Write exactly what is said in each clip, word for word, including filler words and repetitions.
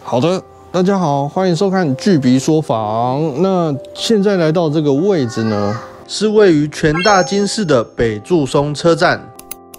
好的，大家好，欢迎收看巨鼻说房。那现在来到这个位置呢，是位于权大金市的北柱松车站。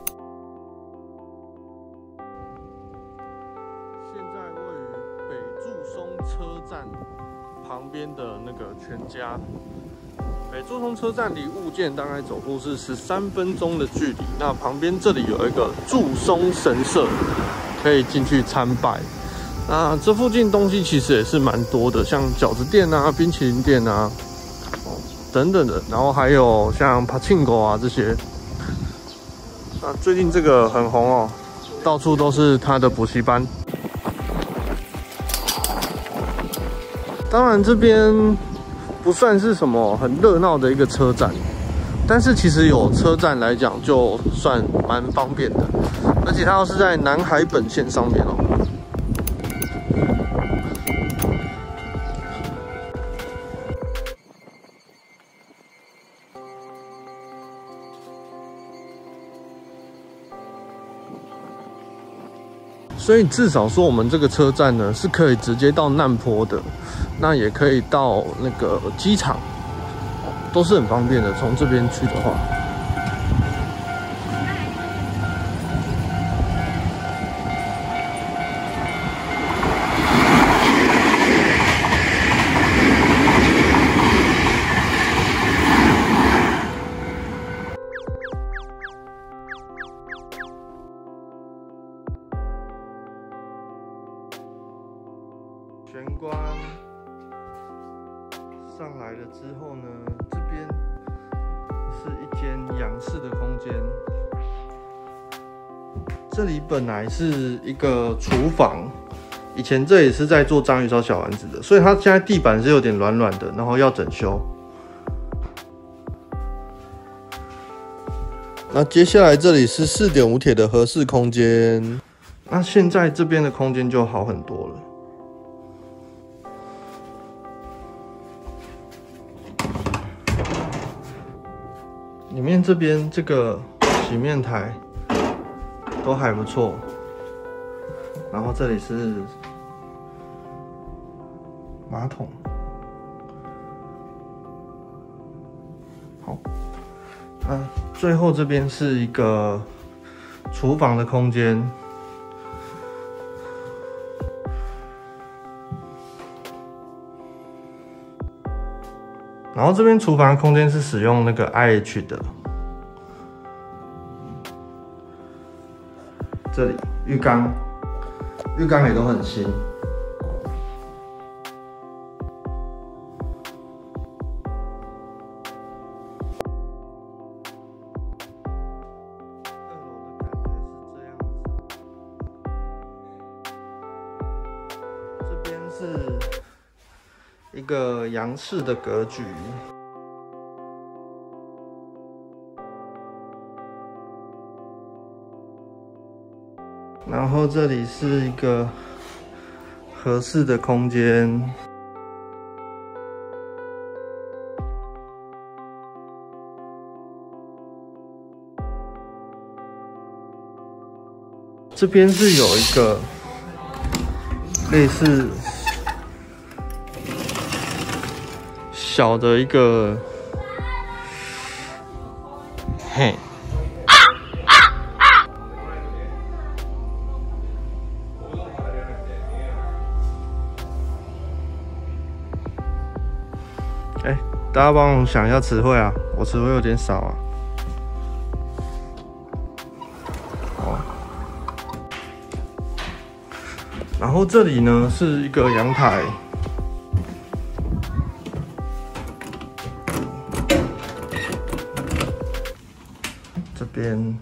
现在位于北柱松车站旁边的那个全家。北柱松车站离物件大概走路是十三分钟的距离。那旁边这里有一个柱松神社，可以进去参拜。 那这附近东西其实也是蛮多的，像饺子店啊、冰淇淋店啊，哦等等的，然后还有像帕庆狗啊这些。那最近这个很红哦，到处都是他的补习班。当然这边不算是什么很热闹的一个车站，但是其实有车站来讲，就算蛮方便的，而且它要是在南海本线上面哦。 所以至少说，我们这个车站呢是可以直接到难波的，那也可以到那个机场，都是很方便的。从这边去的话，玄关上来了之后呢，这边是一间洋式的空间。这里本来是一个厨房，以前这里是在做章鱼烧小丸子的，所以它现在地板是有点软软的，然后要整修。那接下来这里是 四点五 铁的和室空间，那现在这边的空间就好很多了。 里面这边这个洗面台都还不错，然后这里是马桶，好，那最后这边是一个厨房的空间，然后这边厨房的空间是使用那个 I H 的。 这里浴缸，浴缸也都很新。二楼的感觉是这样子。这边是一个洋式的格局。 然后这里是一个和室的空间，这边是有一个类似小的一个，嘿。 哎、欸，大家帮我想一下词汇啊，我词汇有点少啊。哦，然后这里呢是一个阳台，这边。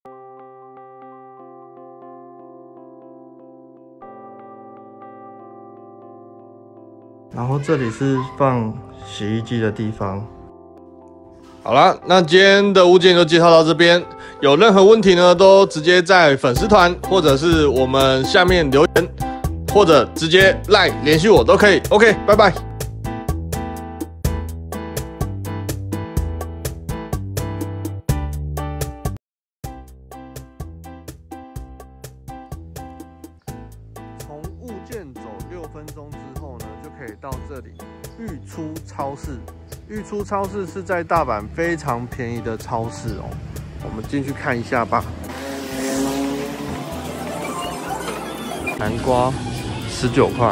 然后这里是放洗衣机的地方。好啦，那今天的物件就介绍到这边。有任何问题呢，都直接在粉丝团或者是我们下面留言，或者直接 LINE 联系我都可以。OK， 拜拜。从物件走六以到这里玉出超市。玉出超市是在大阪非常便宜的超市哦，我们进去看一下吧。南瓜十九块。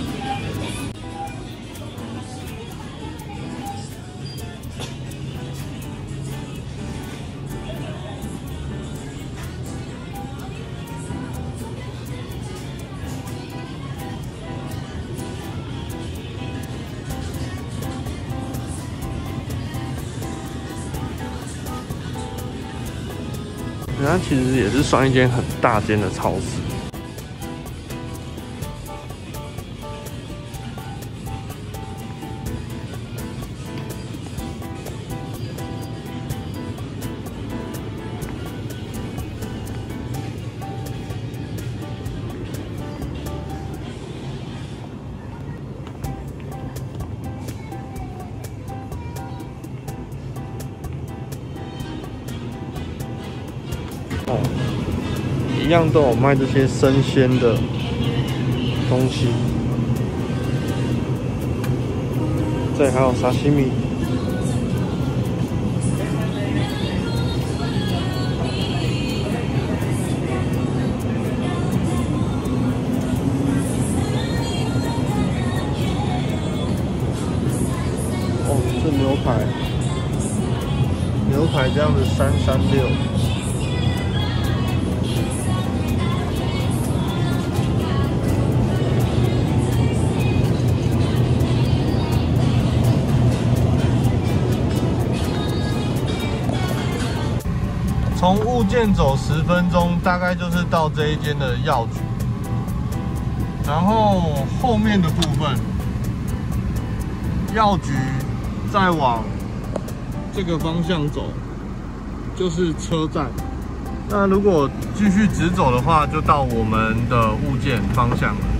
它其实也是算一间很大间的超市。哦，一样都有卖这些生鲜的东西，这里还有沙西米。哦，这牛排，牛排这样子三三六。从物件走十分钟，大概就是到这一间的药局。然后后面的部分，药局再往这个方向走，就是车站。那如果继续直走的话，就到我们的物件方向了。